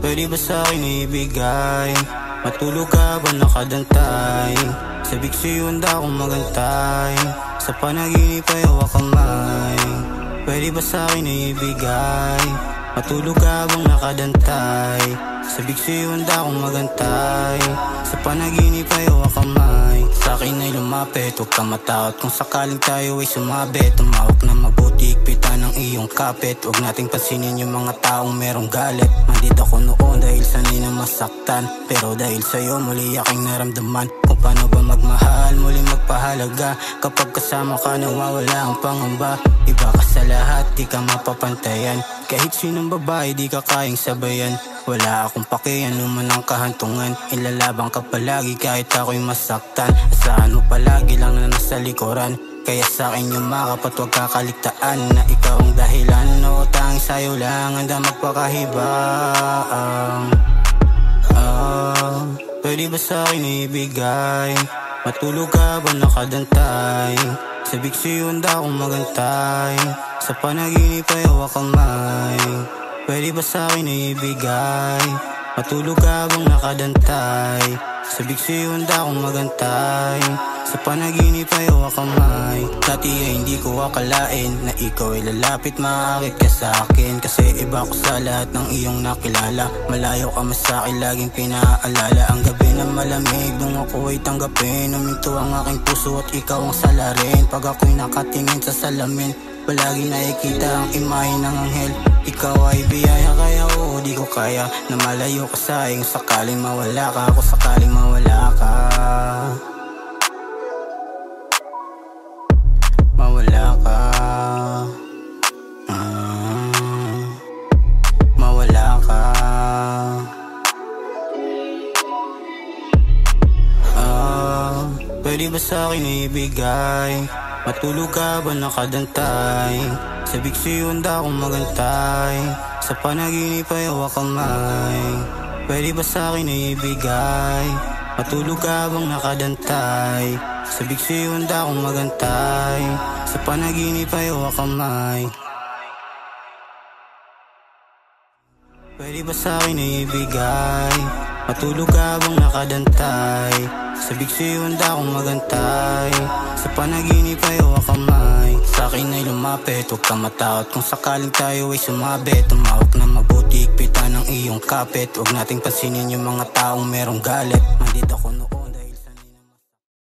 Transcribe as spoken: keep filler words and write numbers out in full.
Pwede ba sa'kin ibigay? Matulog ka ba nakadantay? Sa bigsi handa akong magantay, sa panaginip ay hawak kamay. Pwede ba sa'kin ibigay? Matulog ka bang nakadantay? Sa bigsi handa akong magantay, sa panaginip ay hawak kamay. Sa'kin ay lumapit, huwag kang matakot kung sakaling tayo ay sumabit. Tumawag na mabuti, ikpita ng iyong kapit. Huwag nating pansinin yung mga taong merong galit. Mandit ako noon dahil sanay na masaktan, pero dahil sa'yo muli aking naramdaman kung paano ba magmahal, muli magpahalaga. Kapag kasama ka nawawala ang pangamba. Iba ka sa lahat, di ka mapapantayan. Kahit sinong babae di ka kayang sabayan. Wala akong pakiyan naman ang kahantungan. Ilalabang ka palagi kahit ako'y masaktan. Asahan mo palagi lang na nasa likuran. Kaya sa'kin yung makapat huwag kakaligtaan na ikaw ang dahilan. O tanging sa'yo lang handa magpakahibang. Ah, pwede ba sa'kin ibigay? Matulog ka ba nakadantay? Sa bigsi handa akong magantay, sa panaginip ay hawak kamay. Pwede ba sa'kin ibigay? Matulog ka bang nakadantay? Sa bigsi handa akong magantay, sa panaginip ay hawak kamay. Dati ay hindi ko akalain na ikaw ay lalapit maakit ka sa'kin. Kasi iba ko sa lahat ng iyong nakilala. Malayo ka mas sa'kin, laging pinaalala ang gabi na malamig nung ako ay tanggapin. Uminto ang aking puso at ikaw ang salarin. Pag ako'y nakatingin sa salamin, palagi nakikita ang imahe ng anghel. Ikaw ay biyaya kaya oo di ko kaya na malayo ka sa'kin. Sakaling mawala ka ako, sakaling mawala ka. Mawala ka. mm, Mawala ka. Ah, pwede ba sa'kin ibigay? Matulog ka ba nakadantay? Sa bigsi handa akong magantay, sa panaginip ay hawak kamay. Pwede ba sa'kin ibigay? Matulog ka bang nakadantay? Sa bigsi handa akong magantay, sa panaginip ay hawak kamay. Pwede ba sa'kin ibigay? Matulog ka bang nakadantay? Sa bigsi handa akong magantay, sa panaginip ay hawak kamay. Sa'kin ay lumapit, huwag kang matakot kung sakaling tayo ay sumabit. Tumawag na mabuti, ikpita ng iyong kapit. Huwag nating pansinin yung mga taong merong galit. Mandit ako noon.